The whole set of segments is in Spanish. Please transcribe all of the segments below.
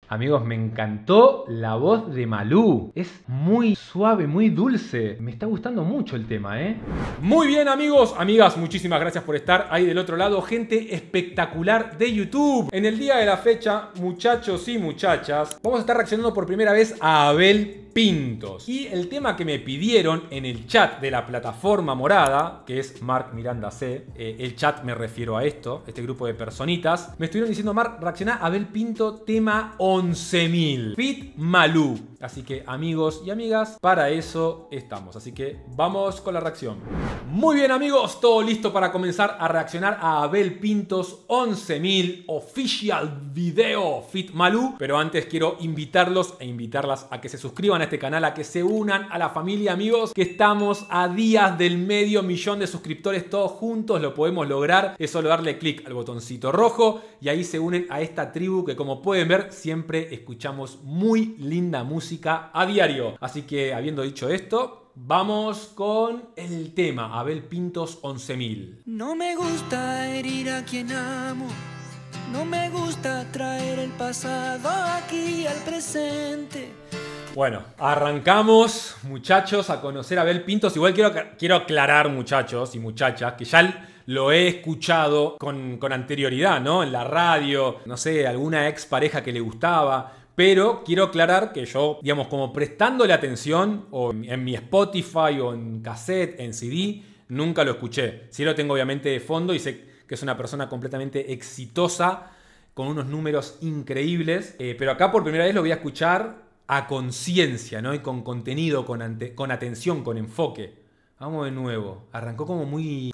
Amigos, me encantó la voz de Malú. Es muy suave, muy dulce. Me está gustando mucho el tema, ¿eh? Muy bien, amigos, amigas, muchísimas gracias por estar ahí del otro lado. Gente espectacular de YouTube. En el día de la fecha, muchachos y muchachas, vamos a estar reaccionando por primera vez a Abel Pintos. Y el tema que me pidieron en el chat de la plataforma morada, que es Marc Miranda C, el chat me refiero a esto, este grupo de personitas, me estuvieron diciendo: Marc, reacciona a Abel Pinto, tema 11.000, Fit Malú. Así que, amigos y amigas, para eso estamos. Así que vamos con la reacción. Muy bien, amigos, todo listo para comenzar a reaccionar a Abel Pintos 11.000 Official Video Fit Malú. Pero antes quiero invitarlos e invitarlas a que se suscriban a este canal, a que se unan a la familia, amigos, que estamos a días del 500.000 de suscriptores todos juntos. Lo podemos lograr. Es solo darle clic al botoncito rojo y ahí se unen a esta tribu que, como pueden ver, siempre escuchamos muy linda música a diario. Así que, habiendo dicho esto, vamos con el tema Abel Pintos 11.000. No me gusta herir a quien amo, no me gusta traer el pasado aquí al presente. Bueno, arrancamos, muchachos, a conocer a Abel Pintos. Igual quiero aclarar, muchachos y muchachas, que ya lo he escuchado con anterioridad, ¿no? En la radio, no sé, alguna ex pareja que le gustaba. Pero quiero aclarar que yo, digamos, como prestándole atención, o en mi Spotify, o en cassette, en CD, nunca lo escuché. Sí lo tengo obviamente de fondo y sé que es una persona completamente exitosa, con unos números increíbles. Pero acá por primera vez lo voy a escuchar a conciencia, ¿no? Y con contenido, con atención, con enfoque. Vamos de nuevo. Arrancó como muy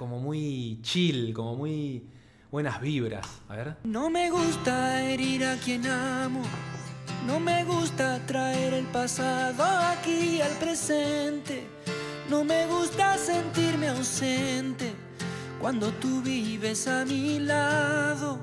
chill, como muy buenas vibras. A ver. No me gusta herir a quien amo, no me gusta traer el pasado aquí al presente. No me gusta sentirme ausente cuando tú vives a mi lado.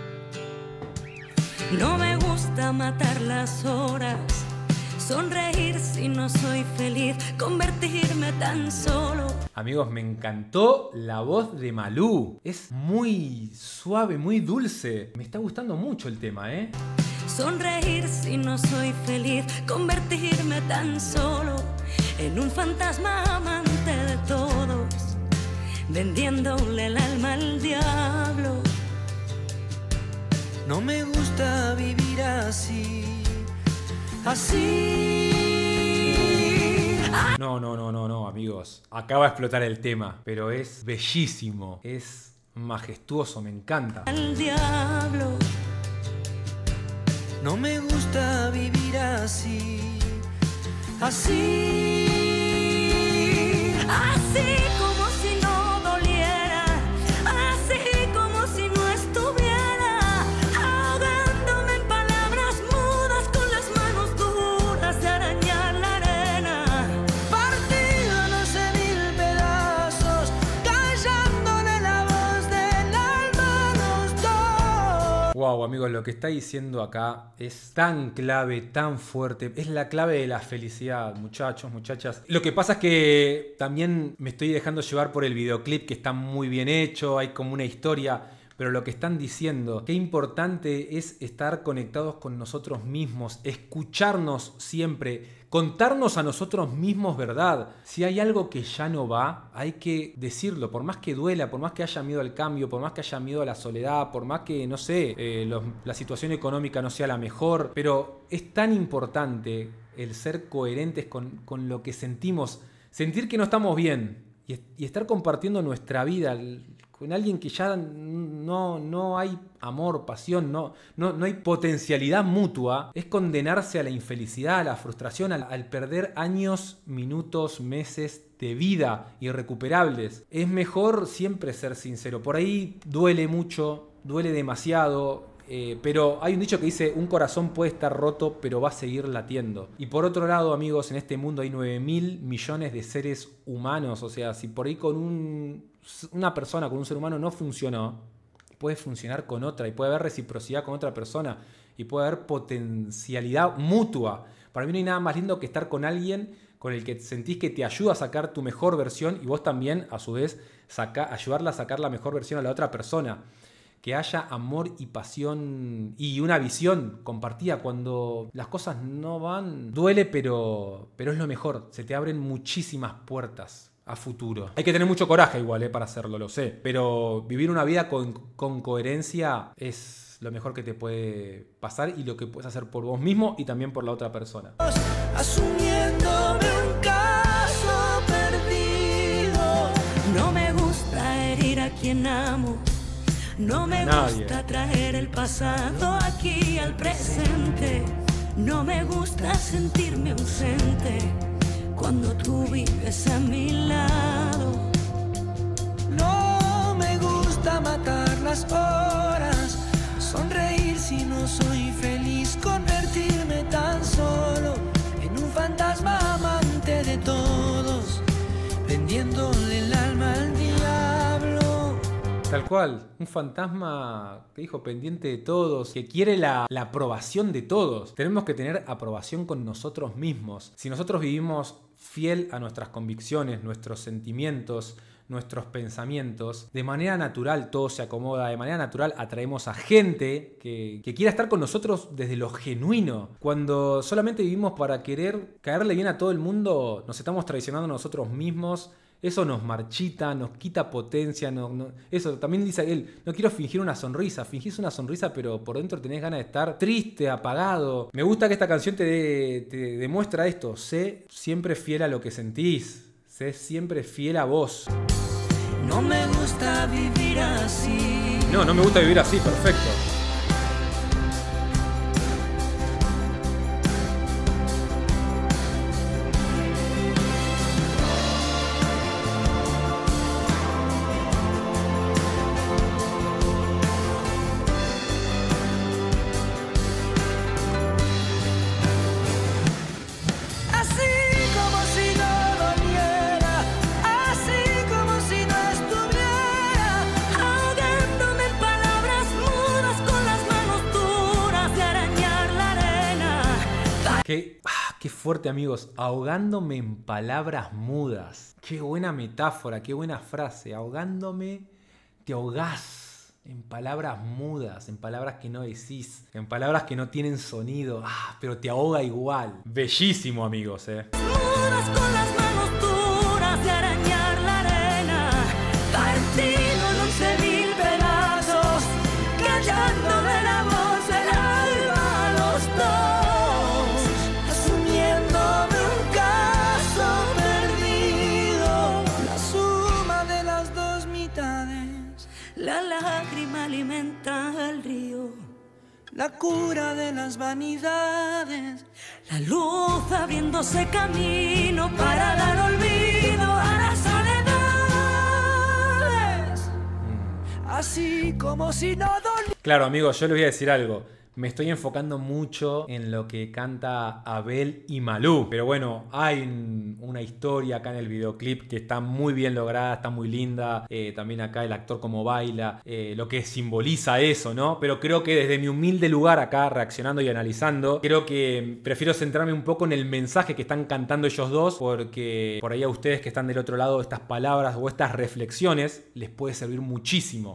No me gusta matar las horas, sonreír si no soy feliz, convertirme tan solo. Amigos, me encantó la voz de Malú. Es muy suave, muy dulce. Me está gustando mucho el tema, ¿eh? Sonreír si no soy feliz, convertirme tan solo en un fantasma amante de todos, vendiéndole el alma al diablo. No me gusta vivir así, así. No, amigos. Acaba de explotar el tema, pero es bellísimo, es majestuoso, me encanta. Al diablo. No me gusta vivir así, así. Así como si no doliera, así como si no estuviera, ahogándome en palabras mudas, con las manos duras de arañar la arena, partido no sé mil pedazos, callándole la voz del alma a los dos. Wow, amigos, lo que está diciendo acá es tan clave, tan fuerte. Es la clave de la felicidad, muchachos, muchachas. Lo que pasa es que también me estoy dejando llevar por el videoclip, que está muy bien hecho, hay como una historia. Pero lo que están diciendo, qué importante es estar conectados con nosotros mismos, escucharnos siempre, contarnos a nosotros mismos verdad. Si hay algo que ya no va, hay que decirlo, por más que duela, por más que haya miedo al cambio, por más que haya miedo a la soledad, por más que, no sé, la situación económica no sea la mejor. Pero es tan importante el ser coherentes con lo que sentimos, sentir que no estamos bien y estar compartiendo nuestra vida con alguien que ya no hay amor, pasión, no hay potencialidad mutua. Es condenarse a la infelicidad, a la frustración, al perder años, minutos, meses de vida irrecuperables. Es mejor siempre ser sincero. Por ahí duele mucho, duele demasiado. Pero hay un dicho que dice: un corazón puede estar roto, pero va a seguir latiendo. Y por otro lado, amigos, en este mundo hay 9.000 millones de seres humanos. O sea, si por ahí con una persona, con un ser humano no funcionó, puede funcionar con otra, y puede haber reciprocidad con otra persona, y puede haber potencialidad mutua. Para mí no hay nada más lindo que estar con alguien con el que sentís que te ayuda a sacar tu mejor versión, y vos también, a su vez, ayudarla a sacar la mejor versión a la otra persona. que haya amor y pasión y una visión compartida. Cuando las cosas no van, duele, pero es lo mejor. Se te abren muchísimas puertas a futuro. Hay que tener mucho coraje igual para hacerlo, lo sé. Pero vivir una vida con coherencia es lo mejor que te puede pasar y lo que puedes hacer por vos mismo y también por la otra persona. Asumiéndome un caso perdido. No me gusta herir a quien amo. No me gusta traer el pasado aquí al presente. No me gusta sentirme ausente cuando tú vives a mi lado. No me gusta matar las horas, sonreír si no soy feliz, convertirme tan solo en un fantasma amante de todos, vendiéndole el alma al diablo. Tal cual, un fantasma que dijo pendiente de todos, que quiere la aprobación de todos. Tenemos que tener aprobación con nosotros mismos. Si nosotros vivimos fiel a nuestras convicciones, nuestros sentimientos, nuestros pensamientos, de manera natural todo se acomoda, de manera natural atraemos a gente que quiera estar con nosotros desde lo genuino. Cuando solamente vivimos para querer caerle bien a todo el mundo, nos estamos traicionando a nosotros mismos. Eso nos marchita, nos quita potencia. Eso también dice él, no quiero fingir una sonrisa. Fingís una sonrisa, pero por dentro tenés ganas de estar triste, apagado. Me gusta que esta canción te demuestra esto. Sé siempre fiel a lo que sentís. Sé siempre fiel a vos. No me gusta vivir así. No me gusta vivir así, perfecto. Qué fuerte, amigos. Ahogándome en palabras mudas. Qué buena metáfora, qué buena frase. Ahogándome, te ahogás en palabras mudas, en palabras que no decís, en palabras que no tienen sonido. Pero te ahoga igual. Bellísimo, amigos, Mudas con las manos duras de arañar la arena, partido en 11.000 pedazos, callándole la voz del alma a los dos, asumiéndome un caso perdido, la suma de las dos mitades, la lágrima alimenta al río, la cura de las vanidades, la luz abriéndose camino para dar olvido a las soledades. Así como si no doliera. Claro, amigos, yo les voy a decir algo. Me estoy enfocando mucho en lo que canta Abel y Malú. Pero bueno, hay una historia acá en el videoclip que está muy bien lograda, está muy linda. También acá el actor como baila, lo que simboliza eso, ¿no? Pero creo que desde mi humilde lugar acá, reaccionando y analizando, creo que prefiero centrarme un poco en el mensaje que están cantando ellos dos, porque por ahí a ustedes que están del otro lado, estas palabras o estas reflexiones les puede servir muchísimo.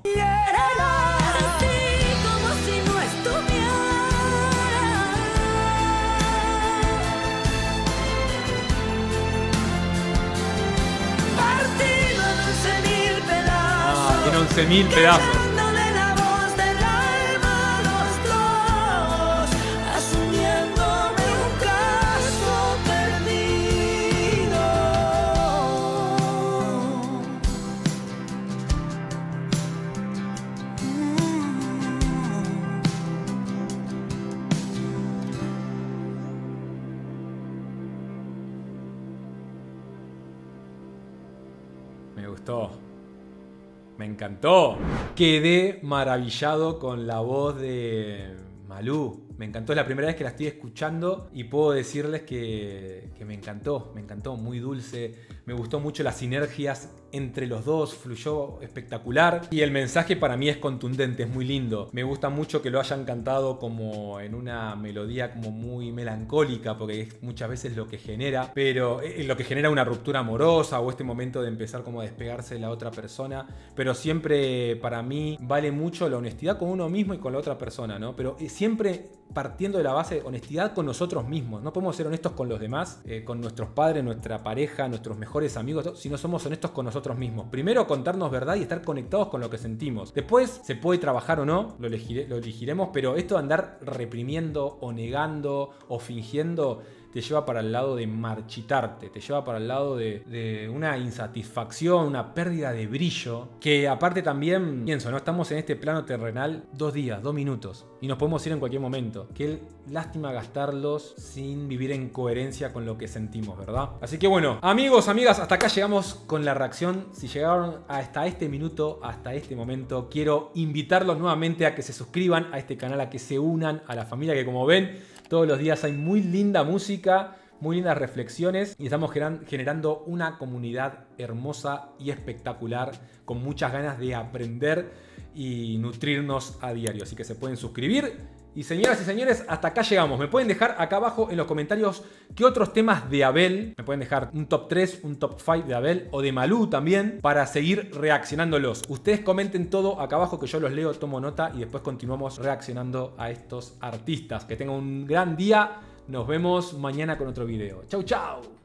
En 11.000 pedazos. La voz del alma a los dos, asumiéndome un caso perdido. Me gustó. Me encantó. Quedé maravillado con la voz de Malú. Me encantó, es la primera vez que la estoy escuchando y puedo decirles que me encantó, muy dulce. Me gustó mucho las sinergias entre los dos fluyó espectacular. Y el mensaje para mí es contundente, es muy lindo. Me gusta mucho que lo hayan cantado como en una melodía como muy melancólica, porque es muchas veces lo que genera, pero lo que genera una ruptura amorosa o este momento de empezar como a despegarse de la otra persona. Pero siempre para mí vale mucho la honestidad con uno mismo y con la otra persona, ¿no? Pero siempre partiendo de la base de honestidad con nosotros mismos. No podemos ser honestos con los demás, con nuestros padres, nuestra pareja, nuestros mejores amigos, si no somos honestos con nosotros mismos. Primero contarnos verdad y estar conectados con lo que sentimos. Después se puede trabajar o no, lo elegiremos, pero esto de andar reprimiendo o negando o fingiendo te lleva para el lado de marchitarte, te lleva para el lado de una insatisfacción, una pérdida de brillo, que aparte también, pienso, ¿no? Estamos en este plano terrenal 2 días, 2 minutos, y nos podemos ir en cualquier momento. Qué lástima gastarlos sin vivir en coherencia con lo que sentimos, ¿verdad? Así que bueno, amigos, amigas, hasta acá llegamos con la reacción. Si llegaron hasta este minuto, hasta este momento, quiero invitarlos nuevamente a que se suscriban a este canal, a que se unan a la familia, que como ven, todos los días hay muy linda música, muy lindas reflexiones y estamos generando una comunidad hermosa y espectacular con muchas ganas de aprender y nutrirnos a diario. Así que se pueden suscribir. Y señoras y señores, hasta acá llegamos. Me pueden dejar acá abajo en los comentarios qué otros temas de Abel. Me pueden dejar un top 3, un top 5 de Abel o de Malú también para seguir reaccionándolos. Ustedes comenten todo acá abajo que yo los leo, tomo nota y después continuamos reaccionando a estos artistas. Que tengan un gran día. Nos vemos mañana con otro video. Chau, chau.